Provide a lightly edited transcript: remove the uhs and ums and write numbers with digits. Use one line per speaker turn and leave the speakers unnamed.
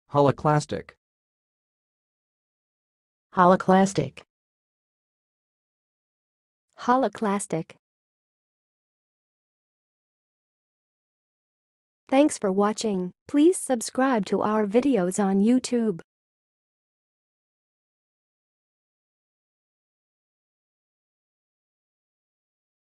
holoclastic,
holoclastic,
holoclastic. Thanks for watching. Please subscribe to our videos on YouTube.